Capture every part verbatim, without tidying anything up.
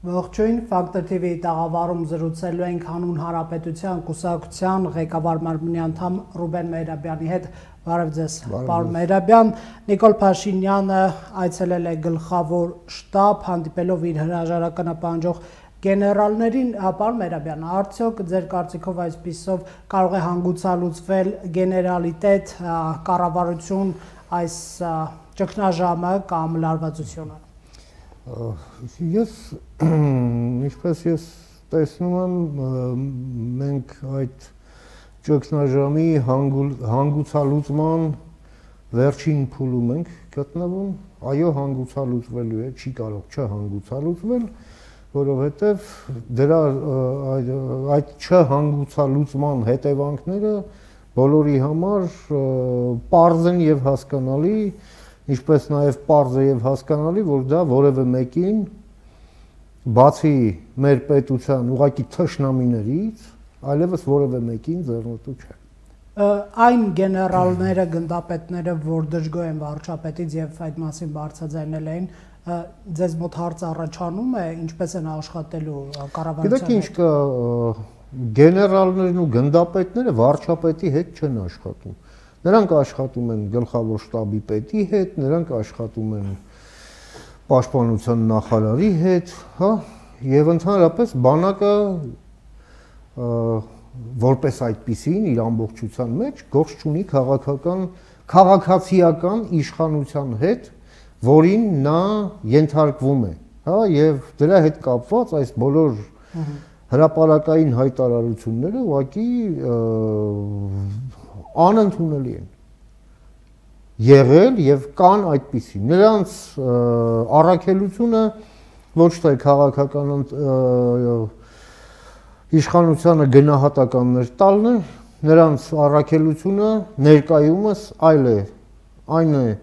Ողջույն, Factor T V-ի տաղավարում զրուցելու ենք հանուն Հանրապետության կուսակցության ղեկավար մարմնի անդամ Ռուբեն Մեհրաբյանի հետ։ Բարև ձեզ, պարոն Մեհրաբյան։ Նիկոլ Փաշինյանը այցելել է գլխավոր շտաբ, հանդիպելով իր հրաժարականը պահանջող գեներալներին։ Պարոն Մեհրաբյան, արդյոք ձեր կարծիքով այսպիսով կարող է հանգուցալուծվել գեներալիտետ, կառավարություն այս ճգնաժամը կամ լարվածությունը։ Ես ինչպես ես տեսնում եմ մենք այդ ճգնաժամի հանգուցալուծման վերջին փուլում ենք գտնվում, այո հանգուցալուծվելու է, չի կարող չհանգուցալուծվել, որովհետև դրա այդ չհանգուցալուծման հետևանքները բոլորի համար պարզ են եւ հասկանալի, ինչպես նաև պարզ է եւ հասկանալի, որ դա որևէ մեկին բացի մեր պետության ուղղակի թշնամիներից, այլևս որևէ մեկին ձեռնտու չէ։ Այն գեներալները, գնդապետները, որ դժգոհ են վարչապետից եւ այդ մասին բարձրաձայնել էին, ձեզ մոտ հարց առաջանում է, ինչպես են աշխատելու կառավարության հետ։ Գիտեք ինչ կա, գեներալներն ու գնդապետները վարչապետի հետ չեն աշխատում։ Նրանք աշխատում են գլխավոր շտաբի պետի հետ, նրանք աշխատում են պաշտպանության նախարարի հետ, հա, եւ ընդհանրապես բանակը որպես այդպիսին իր ամբողջության մեջ գործ չունի քաղաքական քաղաքացիական իշխանության հետ, որին նա ենթարկվում է, հա, եւ դրա հետ կապված այս բոլոր հրապարակային հայտարարությունները ուղղակի անընդունելի են եղել եւ կան այդպիսի նրանց առաքելությունը ոչ թե քաղաքական իշխանությանը գնահատականներ տալն է, նրանց առաքելությունը ներկայումս այլ է, այն է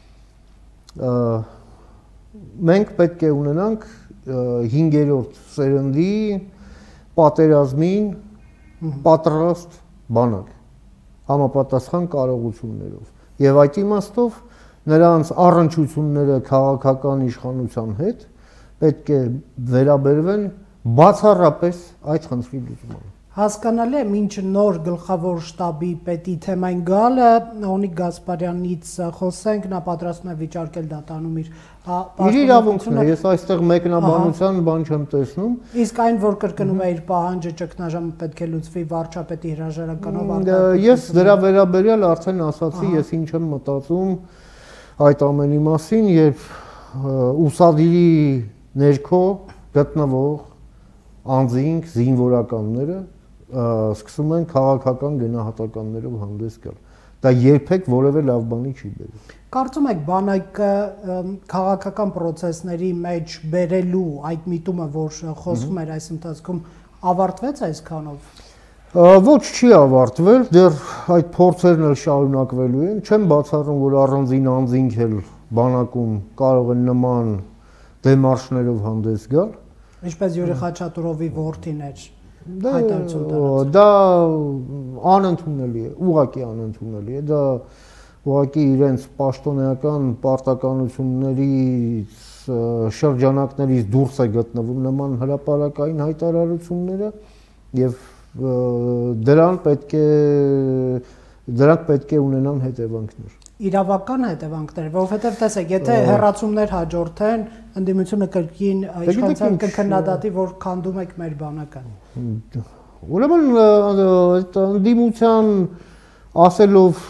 մենք պետք է ունենանք հինգերորդ սերնդի պատերազմին պատրաստ բանակ համապատասխան կարողություններով եւ այդ իմաստով նրանց առնչությունները քաղաքական իշխանության հետ պետք է վերաբերվեն բացառապես այդ խնդրի լուծմանը։ Հասկանալի է, մինչ նոր գլխավոր շտաբի պետի թեմային գալը, Օնիկ Գասպարյանից խոսենք, նա պատրաստվում է վիճարկել դատանում իր իր իրավունքն է, ես այստեղ մեկնաբանության բան չեմ տեսնում։ Իսկ այն, որ կրկնում է իր պահանջը ճգնաժամը պետք է լուծվի վարչապետի հրաժարականով, ես դրա վերաբերյալ արդեն ասացի, ես ինչ եմ մտածում այդ ամենի մասին, երբ ուսադիրի ներքո գտնվող անձինք, զինվորականները սկսում են քաղաքական գնահատականներով հանդես գալ։ Դա երբեք որևէ լավ բանի չի բերում։ Կարծում եք բանակը քաղաքական process-ների մեջ բերելու այդ միտումը, որ խոսվում էր այս ընթացքում, ավարտվեց այսքանով։ Ոչ, չի ավարտվել, դեռ այդ փորձերն էլ շարունակվելու են, չեմ բացառում, որ առանձին անձինք էլ բանակում կարող են նման դեմարշներով հանդես գալ։ Ինչպես Յուրի Խաչատուրովի որդին էր դա անընդունելի է, ուղղակի անընդունելի է, դա ուղղակի իրենց պաշտոնեական պարտականություններից շրջանակներից դուրս է գտնվում նման հրապարակային հայտարարությունները եւ դրան պետք է դրանք պետք է ունենան հետևանքներ։ Իրավական հետևանքներ, որովհետև տեսեք, եթե հեռացումներ հաջորդեն, ընդդիմությունը կրկին իշխանության կքննադատի, որ քանդում եք մեր բանակը։ Ուրեմն այդ ընդդիմության ասելով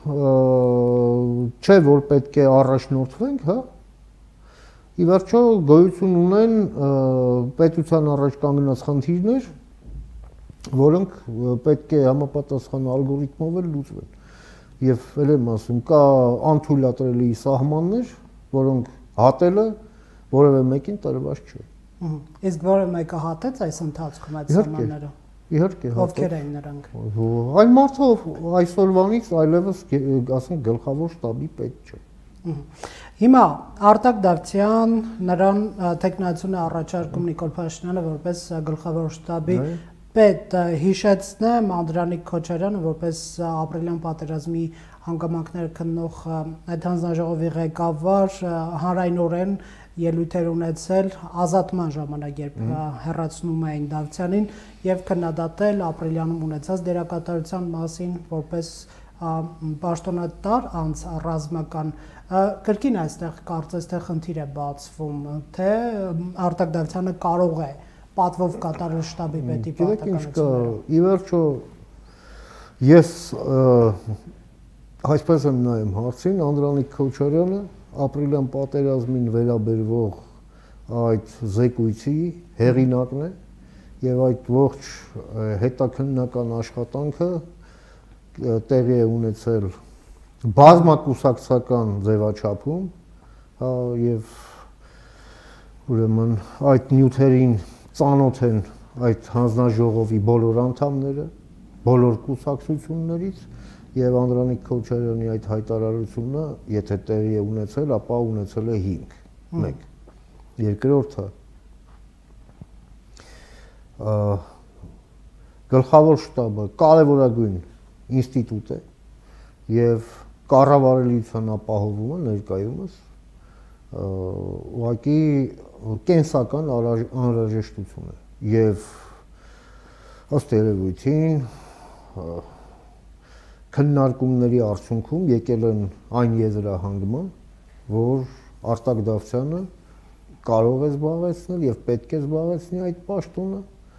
չէ, որ պետք է առաջնորդվենք, հա։ Ի վերջո գոյություն ունեն պետության առաջ կանգնած խնդիրներ, որոնք պետք է համապատասխան ալգորիթմով էլ լուծվեն։ Եվ էլ եմ ասում, կա անթույլատրելի սահմաններ, որոնք հատելը որևէ մեկին տրված չէ։ Իսկ որևէ մեկը հատեց այս ընթացքում այդ սահմանները։ Իհարկե, ովքեր էին նրանք։ Այն մարդը այսօրվանից այլևս ասենք գլխավոր շտաբի պետ չէ։ Հիմա Արտակ Դավթյան նրան տեխնացիոն է առաջարկում Նիկոլ Փաշինյանը որպես գլխավոր շտաբի պետ, հիշեցնեմ Անդրանիկ Քոչարյանը որպես ապրիլյան պատերազմի հանգամանքներ քննող այդ հանձնաժողովի ղեկավար հանրայնորեն ելույթեր ունեցել ազատման ժամանակ, երբ հեռացնում էին Դավթյանին եւ քննադատել ապրիլյանում ունեցած դերակատարության մասին որպես պաշտոնատար անց ռազմական կրկին այստեղ կարծես թե խնդիր է բացվում, թե Արտակ Դավթյանը կարող է պատվով կատարել շտաբի պետի պարտականությունները։ Ի վերջո ես այսպես եմ նայում հարցին, Անդրանիկ Քոչարյանը ապրիլյան պատերազմին վերաբերվող այդ զեկույցի հեղինակն է եւ այդ ողջ հետաքննական աշխատանքը տեղի է ունեցել բազմակուսակցական ձևաչափում եւ ուրեմն այդ նյութերին ծանոթ են այդ հանձնաժողովի բոլոր անդամները բոլոր կուսակցություններից եւ Անդրանիկ Քոչարյանի այդ հայտարարությունը, եթե տեղի է ունեցել, ապա ունեցել է հիմք։ մեկ։ Երկրորդը գլխավոր շտաբը կարևորագույն ինստիտուտ է եւ կառավարելիության ապահովում է ներկայումս ուղղակի կենսական անհրաժեշտություն է եւ ըստ երևույթին քննարկումների արդյունքում եկել են այն եզրահանգման, որ Արտակ Դավթյանը կարող է զբաղեցնել եւ պետք է զբաղեցնի այդ պաշտոնը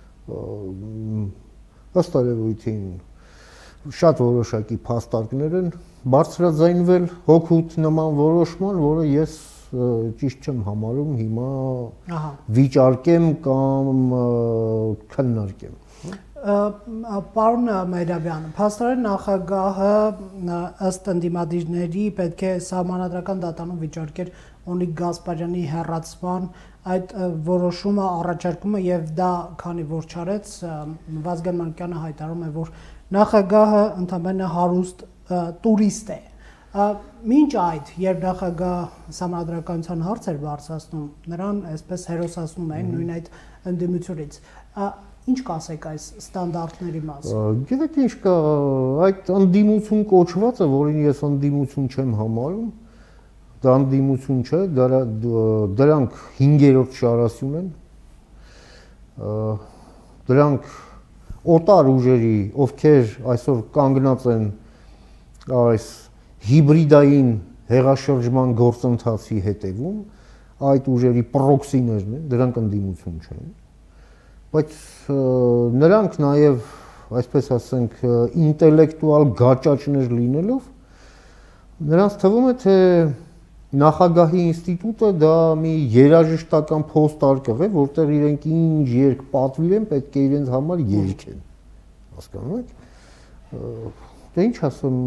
ըստ երևույթին շատ որոշակի փաստարկներ են բարձրաձայնվել հոգուտ նման որոշման, որը ես ճիշտ չեմ համարում հիմա վիճարկեմ կամ քննարկեմ։ Պարոն Մայրաբյան, փաստորեն նախագահը ըստ ընդդիմադիրների պետք է սահմանադրական դատանում վիճարկեր Օնիկ Գասպարյանի հեռացման այդ որոշումը առաջարկումը եւ դա քանի որ չարեց Վազգեն Մարկյանը հայտարարում է, որ նախագահը ընդամենը հարուստ տուրիստ է։ Մինչ այդ, երբ նախագահ սահմանադրականության հարց էր բարձրացնում, նրան այսպես հերոսացնում էին նույն այդ ընդդիմությունից։ Ինչ կասեք այս ստանդարտների մասին։ Գիտեք ինչ կա, այդ ընդդիմություն կոչվածը, որին ես ընդդիմություն չեմ համարում, դա ընդդիմություն չէ, դրանք հինգերորդ շարասյուն են, դրանք օտար ուժերի, ովքեր այսօր կանգնած են այս հիբրիդային հեղաշրջման գործընթացի հետևում, այդ ուժերի պրոքսիներն են, դրանք ընդդիմություն չեն։ Բայց նրանք նաև, այսպես ասենք, ինտելեկտուալ գաճաճներ լինելով, նրանց թվում է, թե նախագահի ինստիտուտը դա մի երաժշտական փոստարկղ է, որտեղ իրենք ինչ երգ պատվիրեն, պետք է իրենց համար երգեն։ Հասկանում եք։ Դե ինչ ասեմ,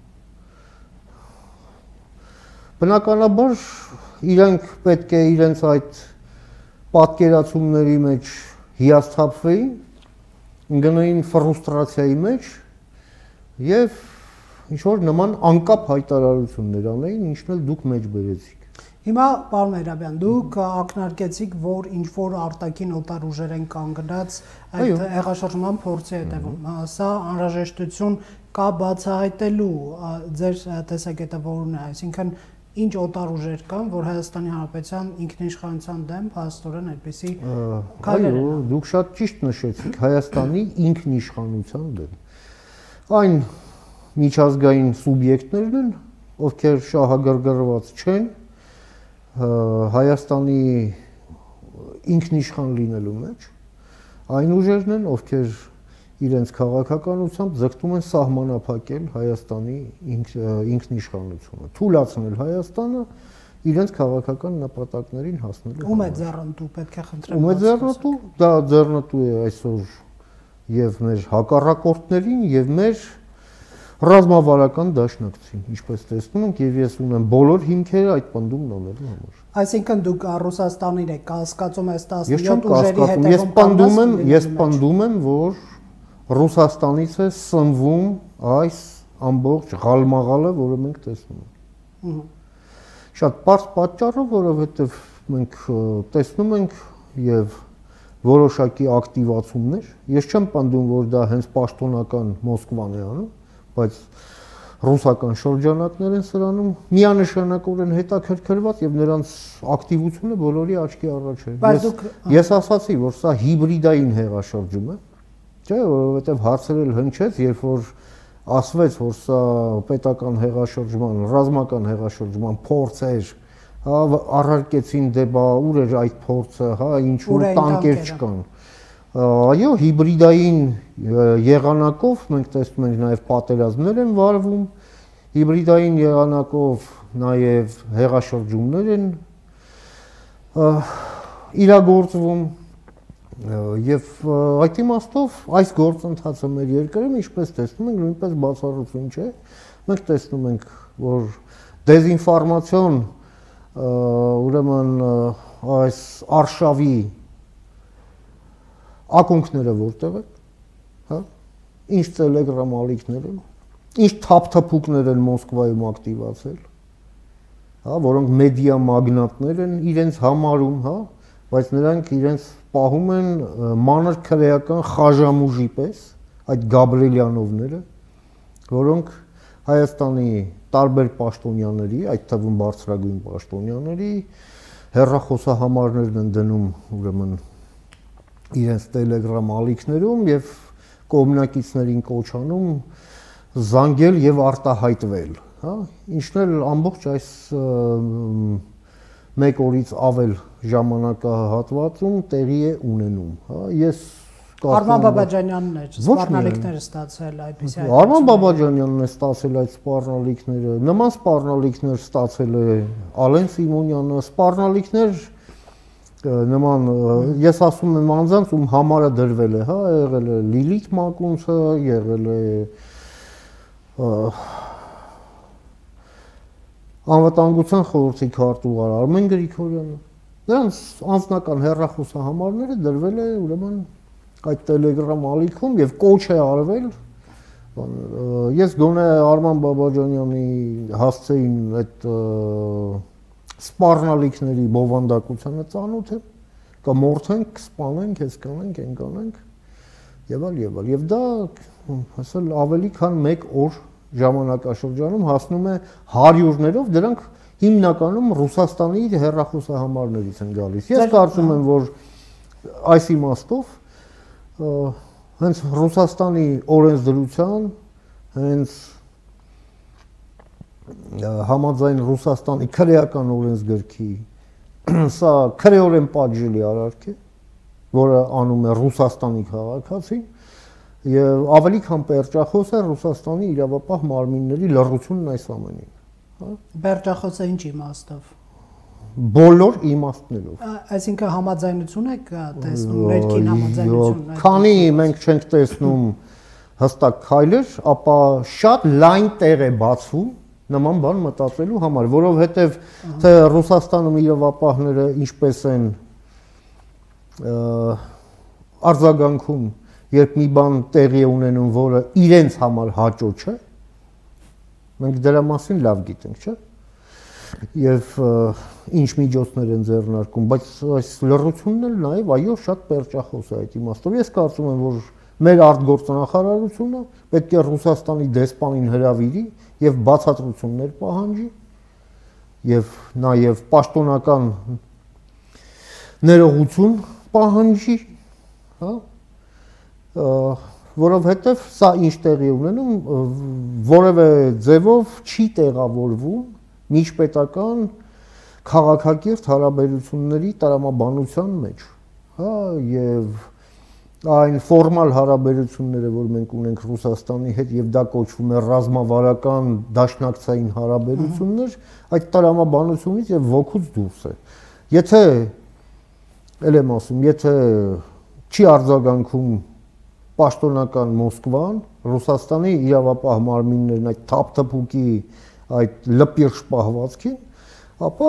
բնականաբար իրենք պետք է իրենց այդ պատկերացումների մեջ հիասթափվեին, գնային ֆրուստրացիայի մեջ եւ ինչ-որ նման անկապ հայտարարություններ անեին, ինչն էլ դուք մեջ բերեցիք։ Հիմա, պարոն Մայրաբյան, դուք ակնարկեցիք, որ ինչ-որ արտաքին օտար ուժեր են կանգնած այդ հեղաշրջման փորձի հետևում։ Սա անհրաժեշտություն կա բացահայտելու ձեր տեսակետը որն է, այսինքն ինչ օտար ուժեր կան, որ Հայաստանի Հանրապետության ինքնիշխանության դեմ փաստորեն այդպիսի քայլեր են։ Այո, դուք շատ ճիշտ նշեցիք Հայաստանի ինքնիշխանության դեմ։ Այն միջազգային սուբյեկտներն են, ովքեր շահագրգռված չեն Հայաստանի ինքնիշխան լինելու մեջ, այն ուժերն են, ովքեր իրենց քաղաքականությամբ ձգտում են սահմանափակել Հայաստանի ինքնիշխանությունը, թույլատրել Հայաստանը իրենց քաղաքական նպատակներին հասնելու։ Ում է ձեռնտու, պետք է խնդրեմ։ Ում է ձեռնտու, դա ձեռնտու է այսօր եւ մեր հակառակորդներին եւ մեր ռազմավարական դաշնակցին, ինչպես տեսնում ենք, եւ ես ունեմ բոլոր հիմքերը այդ պնդումն անելու համար։ Այսինքն դուք Ռուսաստանին եք կասկածում այս տասնյոթ ուժերի հետևում։ Ես պնդում եմ, ես պնդում եմ, որ Ռուսաստանից է սնվում այս ամբողջ ղալմաղալը, որը մենք տեսնում ենք։ Շատ պարզ պատճառով, որովհետև մենք տեսնում ենք եւ որոշակի ակտիվացումներ։ Ես չեմ պնդում, որ դա հենց պաշտոնական Մոսկվան է անում, բայց ռուսական շրջանակներ են սրանում, միանշանակորեն հետաքրքրված եւ նրանց ակտիվությունը բոլորի աչքի առաջ է։ Ես ես ասացի, որ սա հիբրիդային հեղաշրջում է, չէ, որովհետեւ հարցերել հնչեց, երբ որ ասվեց, որ սա պետական հեղաշրջման, ռազմական հեղաշրջման փորձ էր, հա, առարկեցին դեպա ուր էր այդ փորձը, հա, ինչու տանկեր չկան։ Այո, հիբրիդային եղանակով մենք տեսնում ենք նաև պատերազմներ են վարվում, հիբրիդային եղանակով նաև հեղաշրջումներ են իրագործվում եւ այդ իմաստով այս գործընթացը մեր երկրում, ինչպես տեսնում ենք, նույնպես բացառություն չէ։ Մենք տեսնում ենք, որ դեզինֆորմացիոն ուրեմն այս արշավի ակունքները որտեղ են, հա, ինչ տելեգրամ ալիքներ են, ինչ թափթփուկներ են Մոսկվայում ակտիվացել, հա, որոնք մեդիա մագնատներ են իրենց համարում, հա, բայց նրանք իրենց պահում են մանր քրեական խաժամուժի պես, այդ Գաբրելյանովները, որոնք Հայաստանի տարբեր պաշտոնյաների, այդ թվում բարձրագույն պաշտոնյաների հեռախոսահամարներն են դնում, ուրեմն իրենց տելեգրամ ալիքներում եւ կողմնակիցներին կոչանում զանգել եւ արտահայտվել, հա, ինչն էլ ամբողջ այս մեկ օրից ավել ժամանակահատվածում տեղի է ունենում, հա, ես Արման Բաբաջանյանն է սպառնալիքները ստացել այդպիսի այդ Արման Բաբաջանյանն է ստացել այդ սպառնալիքները, նման սպառնալիքներ ստացել է Ալեն Սիմոնյանը, սպառնալիքներ նման ես ասում եմ անձանց ում համարը դրվել է, հա, եղել է Լիլիթ Մակունցը, եղել է Անվտանգության խորհրդի քարտուղար Արմեն Գրիգորյանը, նրանց անձնական հեռախոսահամարները դրվել է ուրեմն այդ տելեգրամ ալիքում եւ կոչ է արվել, ես գոնե Արման Բաբաջանյանի հասցեին այդ սպառնալիքների բովանդակությանը ծանոթ է, կմորթենք, կսպանենք, հեսկանենք, ենկանենք եւ այլ եւ այլ։ Եվ դա ասել ավելի քան մեկ օր ժամանակաշրջանում հասնում է հարյուրներով, դրանք հիմնականում Ռուսաստանի հեռախոսահամարներից են գալիս։ Ես կարծում եմ, որ այս իմաստով հենց Ռուսաստանի օրենսդրության, հենց համաձայն Ռուսաստանի քրեական օրենսգրքի սա քրեորեն պատժելի արարք է, որը անում է Ռուսաստանի քաղաքացին եւ ավելի քան պերճախոս է Ռուսաստանի իրավապահ մարմինների լռությունն այս ամենին, հա։ Պերճախոսը ինչ իմաստով։ Բոլոր իմաստներով։ Այսինքն համաձայնություն եք տեսնում, ներքին համաձայնություն։ Քանի մենք չենք տեսնում հստակ քայլեր, ապա շատ լայն տեղ է բացվում նման բան մտածելու համար, որովհետև թե Ռուսաստանում իրավապահները ինչպես են արձագանքում, երբ մի բան տեղի է ունենում, որը իրենց համար հաճո չէ, մենք դրա մասին լավ գիտենք, չէ՞։ Եվ ինչ միջոցներ են ձեռնարկում, բայց այս լռությունն էլ նաև այո շատ պերճախոս է այդ իմաստով։ Ես կարծում եմ, որ մեր արտգործնախարարությունը պետք է Ռուսաստանի դեսպանին հրավիրի եւ բացատրություններ պահանջի եւ նաեւ պաշտոնական ներողություն պահանջի, հա, որովհետեւ սա ինչ տեղի ունենում, որևէ ձևով չի տեղավորվում միջպետական քաղաքակիրթ հարաբերությունների տրամաբանության մեջ, հա, եւ այն ֆորմալ հարաբերությունները, որ մենք ունենք Ռուսաստանի հետ եւ դա կոչվում է ռազմավարական դաշնակցային հարաբերություններ, այդ տրամաբանությունից եւ ոգուց դուրս է։ Եթե ել եմ ասում, եթե չի արձագանքում պաշտոնական Մոսկվան, Ռուսաստանի իրավապահ մարմիններն այդ թափթփուկի այդ լպիրշ պահվածքին, ապա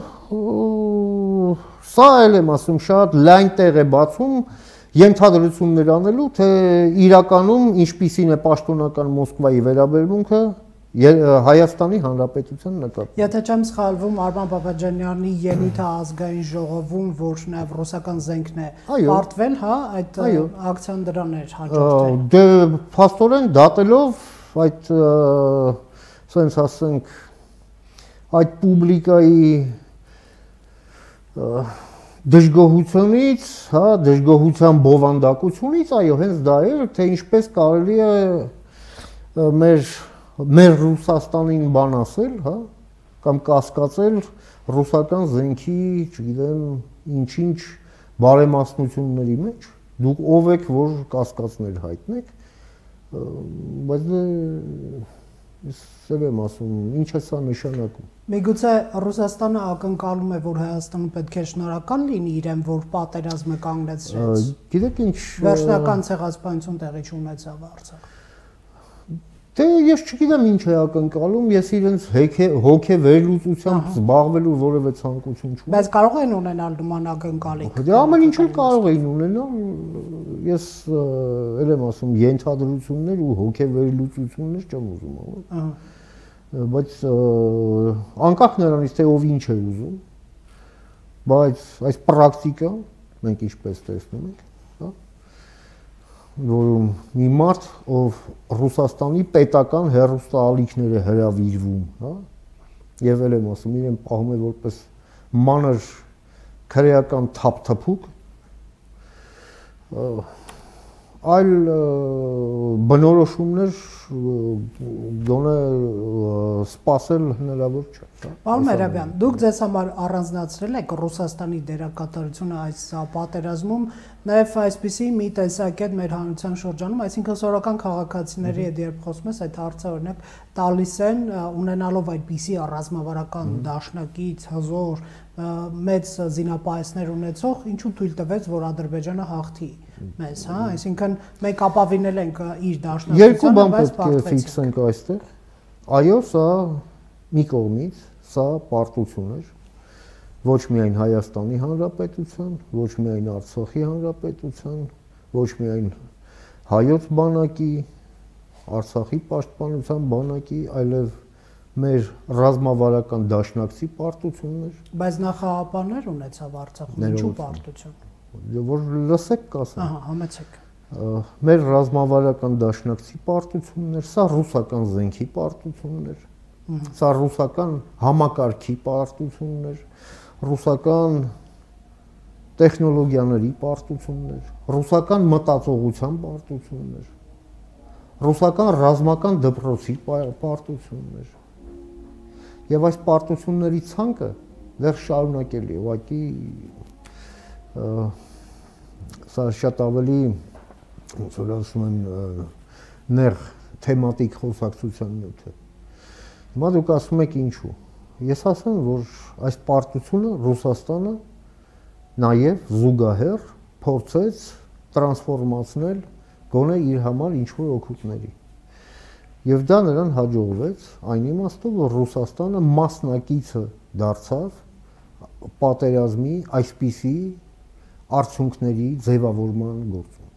սա էլ եմ ասում շատ լայն տեղ է բացում ենթադրություններ անելու, թե իրականում ինչպիսին է պաշտոնական Մոսկվայի վերաբերմունքը Հայաստանի Հանրապետության նկատմամբ։ Եթե չեմ սխալվում, Արման Բաբաջանյանի ելույթը ազգային ժողովում, որ նաև ռուսական զենքն է պարտվել, հա, այդ ակցիան դրան էր հաջորդել։ Դե փաստորեն դատելով այդ սենց ասենք այդ պուբլիկայի դժգոհությունից, հա, դժգոհության բովանդակությունից, այո, հենց դա էր, թե ինչպես կարելի է մեր մեր Ռուսաստանին բան ասել, հա, կամ կասկածել ռուսական զենքի, չգիտեմ, ինչ-ինչ բարեմասնությունների մեջ, դուք ով եք, որ կասկածներ հայտնեք, բայց սև եմ ասում, ինչ է սա նշանակում։ Միգուցե Ռուսաստանը ակնկալում է, որ Հայաստանը պետք է շնորհակալ լինի իրեն, որ պատերազմը կանգնեցրեց։ Գիտեք ինչ, վերջնական ցեղասպանություն տեղի չունեցավ Արցախում։ Դե ես չգիտեմ ինչ է ակնկալում, ես իրենց հոգե վերլուծությամբ զբաղվելու որևէ ցանկություն չունեմ։ Բայց կարող են ունենալ նման ակնկալիք։ Դե ամեն ինչ էլ կարող էին ունենալ, ես էլ եմ ասում, ենթադրություններ ու հոգե վերլուծություններ չեմ ուզում անել։ Բայց անկախ նրանից թե ով ինչ է ուզում, բայց այս պրակտիկա մենք ինչպես տեսնում ենք, հա, որում մի մարդ, ով Ռուսաստանի պետական հեռուստաալիքներ է հրավիրվում, հա, եւ էլ եմ ասում, իրեն պահում է որպես մանր քրեական թափթփուկ, այլ բնորոշումներ գոնե սпасել հնարավոր չէ։ Պարոն Մերաբյան, դուք ձեզ համար առանձնացրել եք Ռուսաստանի դերակատարությունը այս պատերազմում, նաև այսպիսի մի տեսակետ մեր հանրության շրջանում, այսինքն սովորական քաղաքացիների հետ երբ խոսում ես, այդ հարցը օրինակ տալիս են, ունենալով այդպիսի ռազմավարական դաշնակից, հզոր, մեծ զինապայեսներ ունեցող, ինչու թույլ տվեց, որ Ադրբեջանը հաղթի մեզ, հա, այսինքն մենք ապավինել ենք իր դաշնակցությանը, բայց պարտվեցին։ Երկու բան պետք է ֆիքսենք այստեղ։ Այո, սա մի կողմից, սա պարտություն էր, ոչ միայն Հայաստանի Հանրապետության, ոչ միայն Արցախի Հանրապետության, ոչ միայն հայոց բանակի, Արցախի պաշտպանության բանակի, այլև մեր ռազմավարական դաշնակցի պարտություններ։ Բայց նախահապարներ ունեցավ Արցախում, ինչու պարտություն։ Որ լսեք կասեմ։ Ահա, համեցեք։ Մեր ռազմավարական դաշնակցի պարտություններ, սա ռուսական զենքի պարտություններ, սա ռուսական համակարգի պարտություններ, ռուսական տեխնոլոգիաների պարտություններ, ռուսական մտածողության պարտություններ, ռուսական ռազմական դպրոցի պարտություններ։ Եվ այս պարտությունների ցանկը դեռ շարունակելի է, ուղղակի սա շատ ավելի, ոնց որ ասում են, նեղ թեմատիկ խոսակցության նյութ է։ Հիմա դուք ասում եք ինչու։ Ես ասեմ, որ այս պարտությունը Ռուսաստանը նաև զուգահեռ փորձեց տրանսֆորմացնել գոնե իր համար ինչ-որ օգուտների։ Եվ դա նրան հաջողվեց այն իմաստով, որ Ռուսաստանը մասնակիցը դարձավ պատերազմի այսպիսի արդյունքների ձևավորման գործում։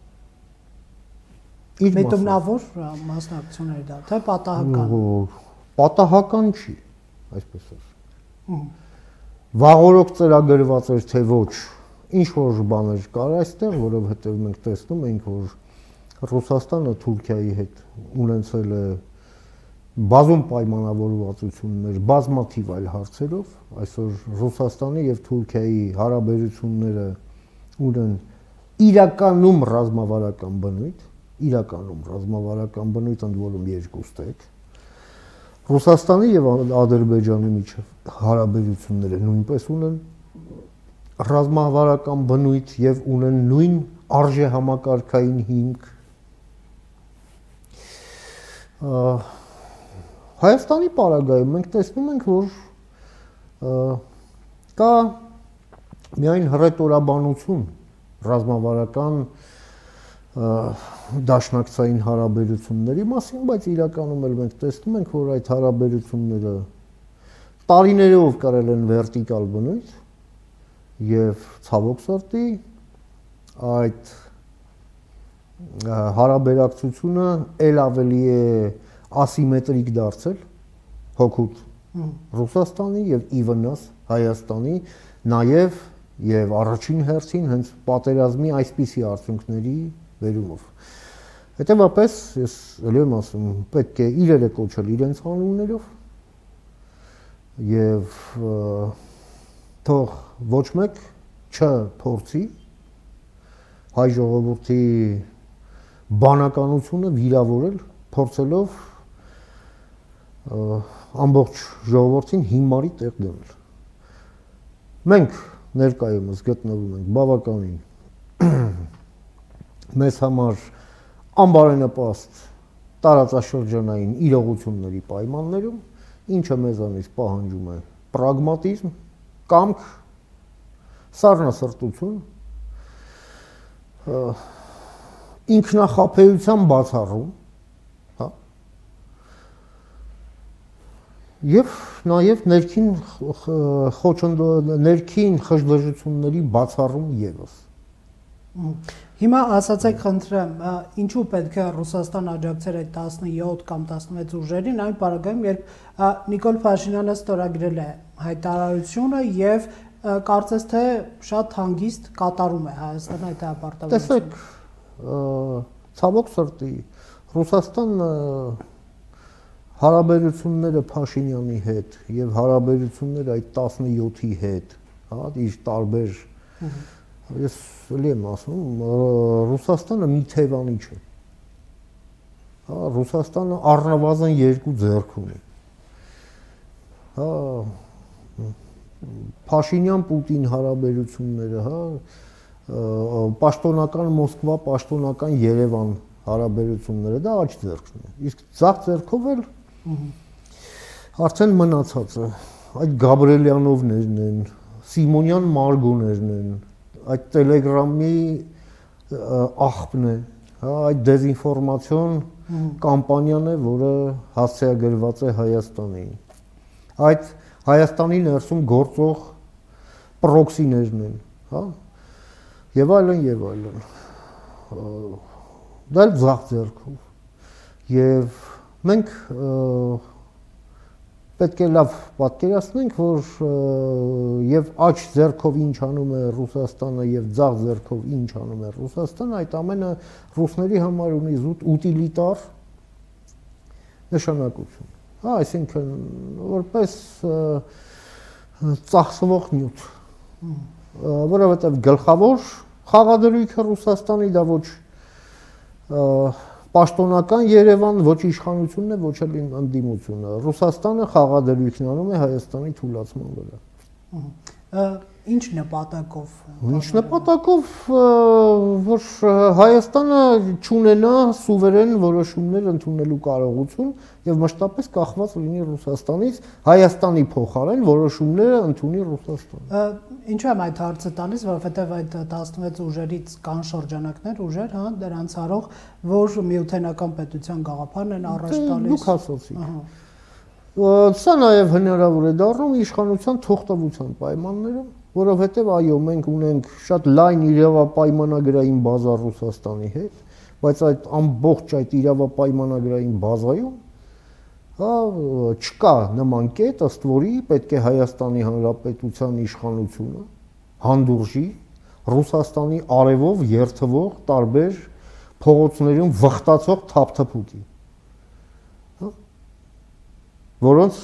Միտումնավոր մասնակցությունների դա, թե պատահական։ Պատահական չի, այսպես ասեմ։ Վաղօրոք ծրագրված էր, թե ոչ, ինչ որ բաներ կար այստեղ, որովհետև մենք տեսնում ենք, որ Ռուսաստանը Թուրքիայի հետ ունեցել է բազում պայմանավորվածություններ, բազմաթիվ այլ հարցերով, այսօր Ռուսաստանի եւ Թուրքիայի հարաբերությունները ունեն իրականում ռազմավարական բնույթ, իրականում ռազմավարական բնույթ, ընդ որում երկուստեք։ Ռուսաստանի եւ Ադրբեջանի միջև հարաբերությունները նույնպես ունեն ռազմավարական բնույթ եւ ունեն նույն արժեհամակարգային հիմք։ Հայաստանի պարագայում մենք տեսնում ենք, որ կա միայն հռետորաբանություն ռազմավարական դաշնակցային հարաբերությունների մասին, բայց իրականում էլ մենք տեսնում ենք, որ այդ հարաբերությունները տարիներով կրել են վերտիկալ բնույթ եւ ցավոք սրտի այդ հարաբերակցությունը ել ավելի է ասիմետրիկ դարձել հոգուտ Ռուսաստանի եւ ի վնաս Հայաստանի, նաեւ եւ առաջին հերթին հենց պատերազմի այսպիսի արդյունքների վերումով։ Հետևաբար ես ելի եմ ասում, պետք է իրերը կոչել իրենց անուններով եւ թող ոչ մեկ չփորձի հայ ժողովրդի բանականությունը վիրավորել, փորձելով ամբողջ ժողովրդին հիմարի տեղ դնել։ Մենք ներկայումս գտնվում ենք բավականին մեզ համար անբարենպաստ տարածաշրջանային իրողությունների պայմաններում, ինչը մեզանից պահանջում է պրագմատիզմ, կամք, սառնասրտություն, ինքնախաբեության բացառում, հա, եւ նաեւ ներքին խոչընդո ներքին խժդժությունների բացառում եւս։ Հիմա ասացեք, խնդրեմ, ինչու պետք է Ռուսաստան աջակցեր այդ տասնյոթ կամ տասնվեց ուժերին այն պարագայում, երբ Նիկոլ Փաշինյանը ստորագրել է հայտարարությունը եւ կարծես թե շատ հանգիստ կատարում է Հայաստանը այդ ապարտավորությունը։ Տեսեք, ցավոք սրտի, Ռուսաստանը հարաբերությունները Փաշինյանի հետ եւ հարաբերությունները այդ տասնյոթի հետ, հա, իր տարբեր ես ելի եմ ասում, Ռուսաստանը մի թևանի չէ։ Հա, Ռուսաստանը առնվազն երկու ձեռք ունի։ Հա, Փաշինյան-Պուտին հարաբերությունները, հա, պաշտոնական Մոսկվա, պաշտոնական Երևան հարաբերությունները դա աջ ձեռքն է։ Իսկ ձախ ձեռքով էլ արդեն մնացածը այդ Գաբրելյանովներն են, Սիմոնյան Մարգոներն են, այդ Տելեգրամի աղբն է, հա, այդ դեզինֆորմացիոն կամպանիան է, որը հասցեագրված է Հայաստանին։ Այդ Հայաստանի ներսում գործող պրոքսիներն են, հա, եւ այլն եւ այլն։ Դա էլ ձախ ձեռքով։ Եվ մենք պետք է լավ պատկերացնենք, որ եւ աջ ձեռքով ինչ անում է Ռուսաստանը եւ ձախ ձեռքով ինչ անում է Ռուսաստանը, այդ ամենը ռուսների համար ունի զուտ ուտիլիտար նշանակություն։ Հա, այսինքն որպես ծախսվող նյութ, որովհետեւ գլխավոր խաղադրույքը Ռուսաստանի դա ոչ պաշտոնական Երևան, ոչ իշխանությունն է, ոչ էլ ընդդիմությունը։ Ռուսաստանը խաղադրույքն անում է Հայաստանի թուլացման վրա։ Ինչ նպատակով։ Ինչ նպատակով, որ Հայաստանը չունենա սուվերեն որոշումներ ընդունելու կարողություն եւ մշտապես կախված լինի Ռուսաստանից, Հայաստանի փոխարեն որոշումները ընդունի Ռուսաստանը։ Ինչու եմ այդ հարցը տալիս, որովհետեւ այդ տասնվեց ուժերից կան շրջանակներ, ուժեր, հա, դրանց արող, որ միութենական պետության գաղափարն են առաջ տալիս։ Դուք ասացիք։ Սա նաեւ հնարավոր է դառնում իշխանության թողտվության պայմաններում, որովհետև այո, մենք ունենք շատ լայն իրավապայմանագրային բազա Ռուսաստանի հետ, բայց այդ ամբողջ այդ իրավապայմանագրային բազայում հա չկա նման կետ, ըստ որի պետք է Հայաստանի Հանրապետության իշխանությունը հանդուրժի Ռուսաստանի արևով երթվող տարբեր փողոցներում վխտացող թափթփուտի, հա, որոնց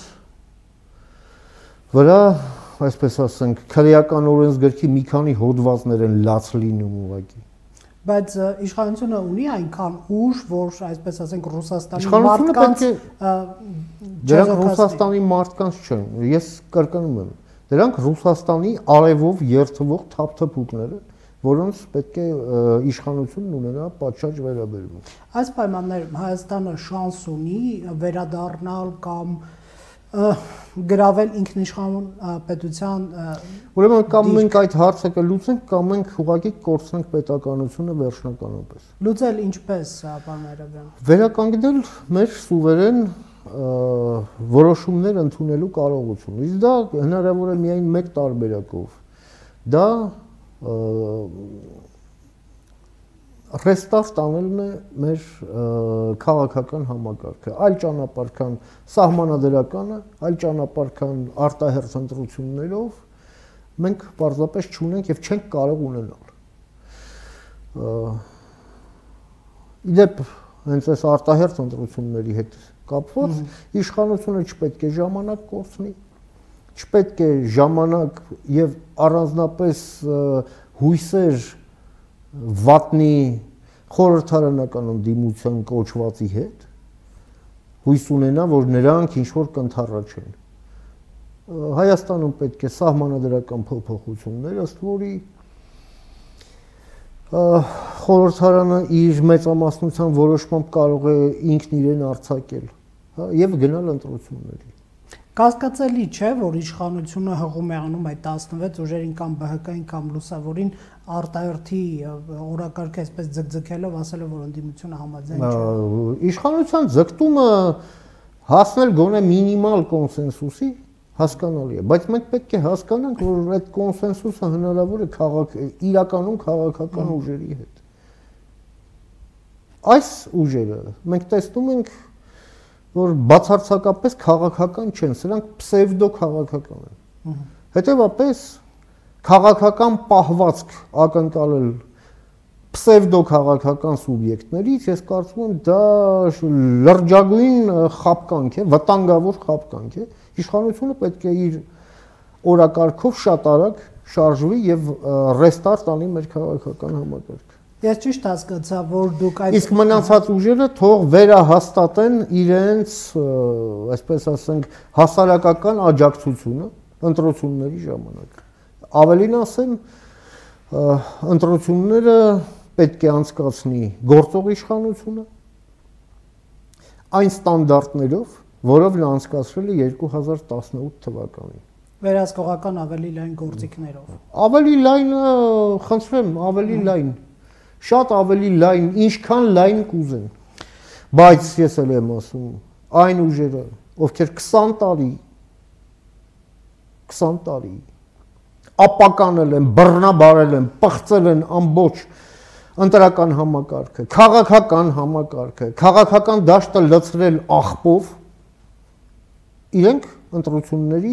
վրա այսպես ասենք, քրեական օրենսգրքի մի քանի հոդվածներ են լաց լինում ուղղակի։ Բայց իշխանությունը ունի այնքան ուժ, որ այսպես ասենք Ռուսաստանի մարդկանց դրանք Ռուսաստանի մարդկանց չեն, ես կրկնում եմ, դրանք Ռուսաստանի արևով երթվող թափթփուտներ են, որոնց պետք է իշխանությունն ունենա պատշաճ վերաբերմունք։ Այս պայմաններում Հայաստանը շանս ունի վերադառնալ կամ գրավել ինքնիշխան պետության Ուրեմն կամ մենք այդ հարցը կլուծենք, կամ մենք ուղղակի կորցնենք պետականությունը վերջնականապես։ Լուծել ինչպես, պարոն Մայրաբյան։ Վերականգնել մեր սուվերեն որոշումներ ընդունելու կարողություն։ Իսկ դա հնարավոր է միայն մեկ տարբերակով։ Դա ռեստարտ անելն է մեր քաղաքական համակարգը, այլ ճանապարհ քան սահմանադրականը, այլ ճանապարհ քան արտահերթ ընտրություններով մենք պարզապես չունենք եւ չենք կարող ունենալ։ Իդեպ հենց այս արտահերթ ընտրությունների հետ կապված, իշխանությունը չպետք է ժամանակ կորցնի, չպետք է ժամանակ եւ առանձնապես հույսեր վատնի խորհրդարանական ընդդիմության կոչվածի հետ, հույս ունենա, որ նրանք ինչ-որ կընդառաջեն։ Հայաստանում պետք է սահմանադրական փոփոխություններ, ըստ որի խորհրդարանը իր մեծամասնության որոշմամբ կարող է ինքն իրեն արձակել, եւ գնալ ընտրությունների։ Կասկածելի չէ, որ իշխանությունը հղում է անում այդ տասնվեց ուժերին կամ B H K-ին կամ լուսավորին արտահերթի օրակարգը այսպես ձգձգելով ասելով, որ ընդդիմությունը համաձայն չէ։ Իշխանության ձգտումը հասնել գոնե մինիմալ կոնսենսուսի հասկանալի է, բայց մենք պետք է հասկանանք, որ այդ կոնսենսուսը հնարավոր է քաղաք իրականում քաղաքական ուժերի հետ։ Այս ուժերը մենք տեսնում ենք, որ բացարձակապես քաղաքական չեն, սրանք պսևդո քաղաքական են։ Հետևաբար քաղաքական պահվածք ակնկալել պսևդո քաղաքական սուբյեկտներից ես կարծում եմ դա լրջագույն խաբկանք է, վտանգավոր խաբկանք է։ Իշխանությունը պետք է իր օրակարգով շատ արագ շարժվի եւ ռեստարտ անի մեր քաղաքական համակարգը։ Ես ճիշտ հասկացա, որ դուք այդ իսկ մնացած ուժերը թող վերահաստատեն իրենց, այսպես ասենք, հասարակական աջակցությունը ընտրությունների ժամանակ։ Ավելին ասեմ, ընտրությունները պետք է անցկացնի գործող իշխանությունը այն ստանդարտներով, որով նա անցկացրել է երկու հազար տասնութ թվականին։ Վերահսկողական ավելի լայն գործիքներով։ Ավելի լայնը, խնդրեմ, ավելի լայն, շատ ավելի լայն, ինչքան լայն կուզեն։ Բայց ես էլ եմ ասում, այն ուժերը, ովքեր քսան տարի, քսան տարի ապականել են, բռնաբարել են, պղծել են ամբողջ ընտրական համակարգը, քաղաքական համակարգը, քաղաքական դաշտը լցրել աղբով, իրենք ընտրությունների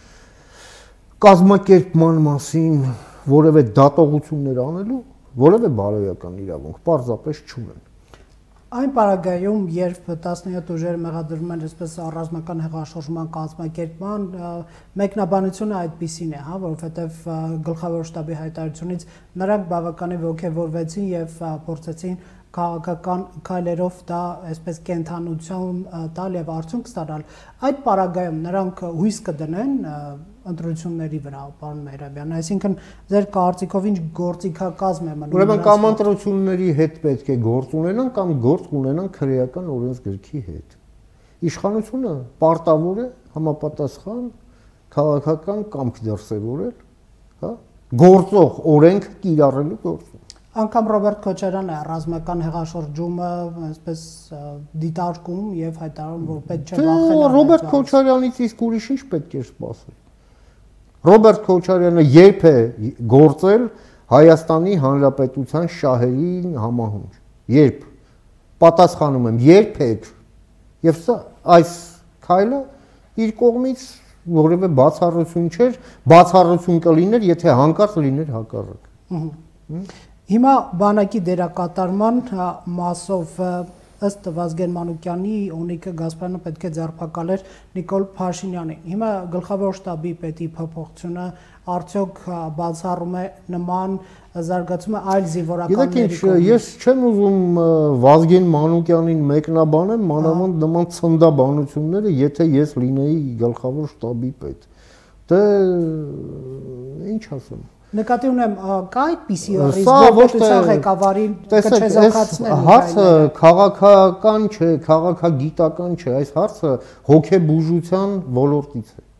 կազմակերպման մասին որևէ դատողություններ անելու որևէ բարոյական իրավունք պարզապես չունեն։ Այն պարագայում, երբ տասնյոթ ուժերը մեղադրվում են այսպես ռազմական հեղաշրջման կազմակերպման, մեկնաբանությունը այդպիսին է, հա, որովհետև գլխավոր շտաբի հայտարարությունից նրանք բավականին ոգևորվեցին եւ փորձեցին քաղաքական քայլերով դա այսպես կենթանություն տալ եւ արդյունք ստանալ։ Այդ պարագայում նրանք հույս կդնեն ընտրությունների վրա, պարոն Մեհրաբյան, այսինքն ձեր կարծիքով ինչ գործիքակազմ է մնում։ Ուրեմն կամ ընտրությունների հետ պետք է գործ ունենան կամ գործ ունենան քրեական օրենսգրքի հետ։ Իշխանությունը պարտավոր է համապատասխան քաղաքական կամք դրսևորել, հա, գործող օրենք կիրառելու գործում։ Անկամ Ռոբերտ Քոչարյանը ռազմական հեղաշրջումը այսպես դիտարկում եւ հայտարարում, որ պետք չէ վախենալ։ Ռոբերտ Քոչարյանից իսկ ուրիշ ինչ պետք է սպասել։ Ռոբերտ Քոչարյանը երբ է գործել Հայաստանի Հանրապետության շահերին համահունչ։ Երբ պատասխանում եմ, երբեք։ Եվ սա այս քայլը իր կողմից որևէ բացառություն չէր, բացառություն կլիներ, եթե հանկարծ լիներ հակառակ։ Հիմա բանակի դերակատարման մասով ըստ Վազգեն Մանուկյանի Օնիկը Գասպարյանը պետք է ձերբակալեր Նիկոլ Փաշինյանին։ Հիմա գլխավոր շտաբի պետի փոփոխությունը արդյոք բացառում է նման զարգացումը այլ զինվորականների կողմից։ Գիտեք ինչ, ես չեմ ուզում Վազգեն Մանուկյանին մեկնաբանել, մանավանդ նման ցնդաբանությունները, եթե ես լինեի գլխավոր շտաբի պետ։ Դե ինչ ասեմ։ Նկատի ունեմ, կա այդպիսի ռիզկովետության ղեկավարին կչեզոքացնել։ Հարցը քաղաքական չէ, քաղաքագիտական չէ, այս հարցը հոգեբուժության ոլորտից է։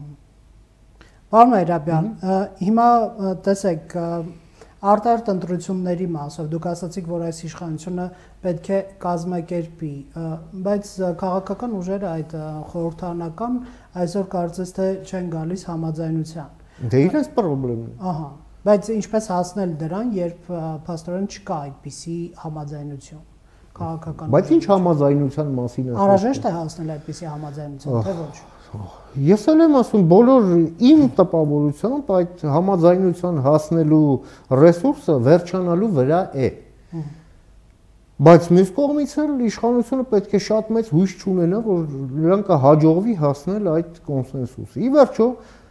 Պարոն Մեհրաբյան, հիմա տեսեք, արտարտ ընտրությունների մասով դուք ասացիք, որ այս իշխանությունը պետք է կազմակերպի, բայց քաղաքական ուժերը այդ խորհրդարանական այսօր կարծես թե չեն գալիս համաձայնության։ Դե իրենց պրոբլեմն է։ Ահա, բայց ինչպես հասնել դրան, երբ փաստորեն չկա այդպիսի համաձայնություն քաղաքական։ Բայց ինչ համաձայնության մասին է։ Անհրաժեշտ է հասնել այդպիսի համաձայնության, թե ոչ։ Ես էլ եմ ասում, բոլոր իմ տպավորությամբ այդ համաձայնության հասնելու ռեսուրսը վերջանալու վրա է։ Բայց մյուս կողմից էլ իշխանությունը պետք է շատ մեծ հույս չունենա, որ նրանք կհաջողվի հասնել այդ կոնսենսուսի։ Ի վերջո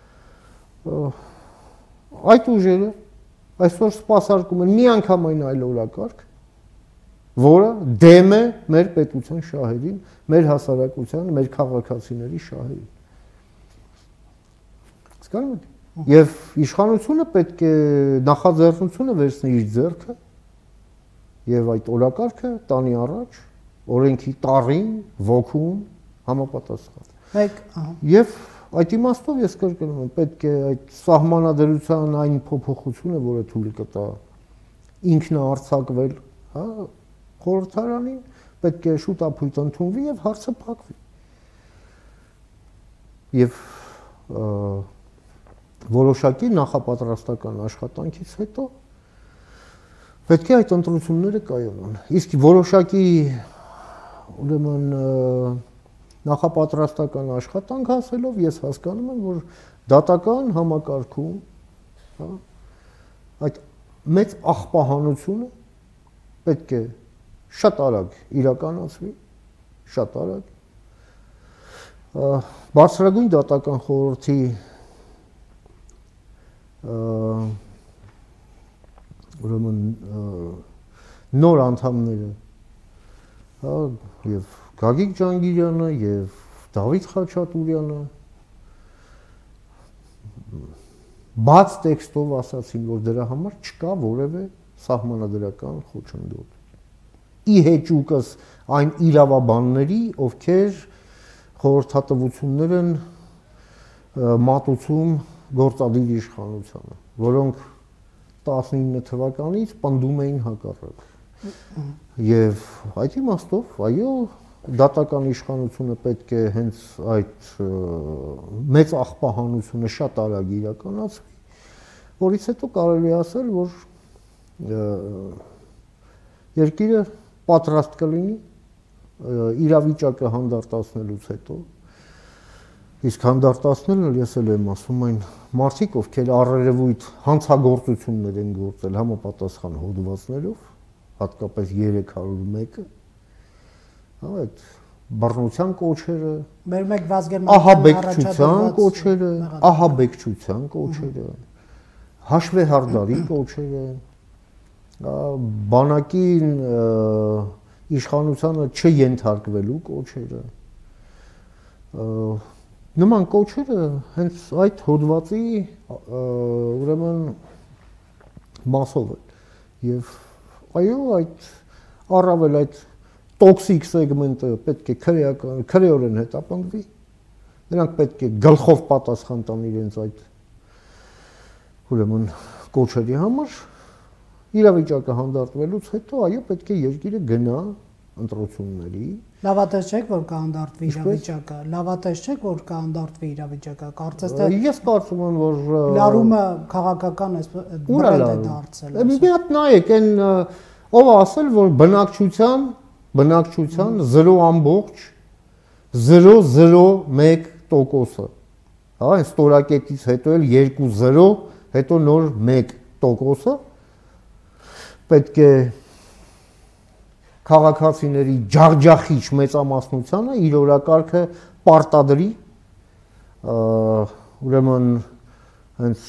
այդ ուժերը այսօր սպասարկում են միանգամայն այլ օրակարգ, որը դեմ է մեր պետության շահերին, մեր հասարակության, մեր քաղաքացիների շահերին։ Հասկանում եք։ Եվ իշխանությունը պետք է նախաձեռնությունը վերցնի իր ձեռքը եւ այդ օրակարգը տանի առաջ օրենքի տառին, ոգուն համապատասխան։ Մեկ, Եվ այդ իմաստով ես կրկնում եմ, պետք է այդ սահմանադրության այն փոփոխությունը, որը թույլ կտա ինքնաարձակվել, հա, խորհրդարանին, պետք է շուտապույտ ընդունվի եւ հարցը փակվի։ Եվ որոշակի նախապատրաստական աշխատանքից հետո պետք է այդ ընտրությունները կայանան։ Իսկ որոշակի ուրեմն նախապատրաստական աշխատանք հասելով ես հասկանում եմ, որ դատական համակարգում, հա, այդ մեծ աղբահանությունը պետք է շատ արագ իրականացվի, շատ արագ։ Բարձրագույն դատական խորհրդի ուրեմն նոր անդամները, հա, եւ Գագիկ Ջանգիրյանը եւ Դավիթ Խաչատուրյանը բաց տեքստով ասացին, որ դրա համար չկա որևէ սահմանադրական խոչընդոտ։ Ի հեճուկս այն իրավաբանների, ովքեր խորհրդատվություններ են մատուցում գործադիր իշխանությանը, որոնք տասնինը թվականից պնդում էին հակառակ։ Եվ այդ իմաստով, այո, դատական իշխանությունը պետք է հենց այդ մեծ աղբահանությունը շատ արագ իրականացվի, որից հետո կարելի է ասել, որ երկիրը պատրաստ կլինի իրավիճակը հանդարտացնելուց հետո։ Իսկ հանդարտացնելն ես էլ եմ ասում այն մարդիկ, ովքեր առերևույթ հանցագործություններ են գործել համապատասխան հոդվածներով, հատկապես երեք հարյուր մեկը, այդ բռնության կոչերը, մեր մեկ Վազգեն ահաբեկչության կոչերը, ահաբեկչության կոչերը, հաշվեհարդարի կոչերը, բանակին իշխանությանը չենթարկվելու կոչերը, նման կոչերը հենց այդ հոդվածի ուրեմն մասով են եւ այո այդ առավել այդ տոքսիկ սեգմենտը պետք է քրեական քրեորեն հետապնդվի, նրանք պետք է գլխով պատասխան տան իրենց այդ ուրեմն կոչերի համար, իրավիճակը հանդարտվելուց հետո այո պետք է երկիրը գնա ընտրությունների։ Լավատես չեք, որ կհանդարտվի իրավիճակը, լավատես չեք, որ կհանդարտվի իրավիճակը, կարծես թե ես կարծում եմ, որ լարումը քաղաքական է դարձել։ Մի հատ նայեք, այն ով ասել, որ բնակչության, բնակչության զրո ամբողջ զրո զրո մեկ տոկոսը, հա, այն ստորակետից հետո էլ երկու զրո, հետո նոր մեկ տոկոսը պետք է քաղաքացիների ջախջախիչ մեծամասնությանը իր օրակարգը պարտադրի, ուրեմն հենց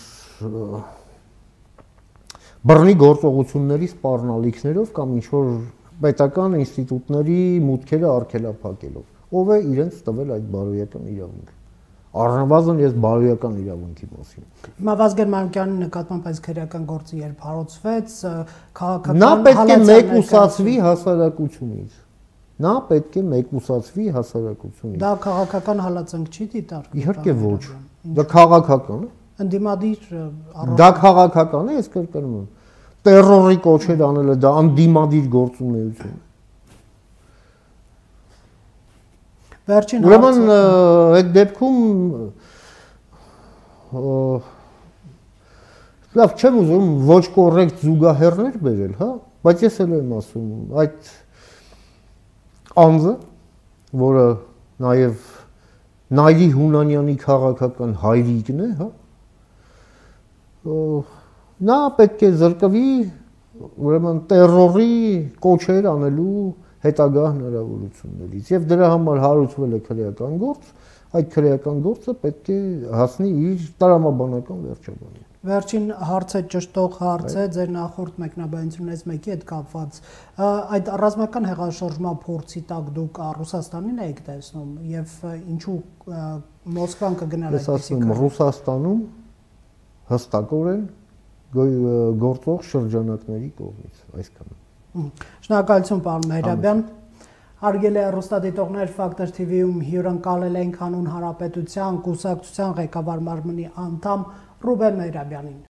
բռնի գործողությունների սպառնալիքներով կամ ինչ-որ պետական ինստիտուտների մուտքերը արգելափակելով, ով է իրենց տվել այդ բարոյական իրավունքը։ Առնվազն ես բարոյական իրավունքի մասին։ Հիմա Վազգեն Մանուկյանի նկատմամբ այս քրեական գործը երբ հարուցվեց, քաղաքական Նա պետք է մեկուսացվի հասարակությունից։ Նա պետք է մեկուսացվի հասարակությունից։ Դա քաղաքական հալածանք չի դիտարկվում։ Իհարկե ոչ։ Դա քաղաքական է։ Ընդդիմադիր Դա քաղաքական է, ես կրկնում եմ։ Տերորի կոչեր անելը դա անդիմադիր գործունեություն է։ Վերջին Ուրեմն այդ դեպքում լավ չեմ ուզում ոչ կոռեկտ զուգահեռներ բերել, հա, բայց ես էլ եմ ասում, այդ անձը, որը նաև Նայիրի Հունանյանի քաղաքական հայրիկն է, հա, նա պետք է զրկվի ուրեմն terrorի կոչեր անելու հետագա հնարավորություններից եւ դրա համար հարուցվել է քրեական գործ, այդ քրեական գործը պետք է հասնի իր տրամաբանական վերջաբանին։ Վերջին հարցը ճշտող հարց է ձեր նախորդ մեկնաբանություններից մեկի հետ կապված։ Այդ ռազմական հեղաշրջման փորձի տակ դուք Ռուսաստանին եք տեսնում եւ ինչու Մոսկվան կգնար այդպես։ Ես ասում եմ Ռուսաստանում հստակորեն գործող շրջանակների կողմից, այսքանը։ Շնորհակալություն, պարոն Մեհրաբյան։ Հարգելի հեռուստադիտողներ, Factor T V-ում հյուրընկալել ենք Հանուն Հանրապետության կուսակցության ղեկավար մարմնի անդամ Ռուբեն Մեհրաբյանին։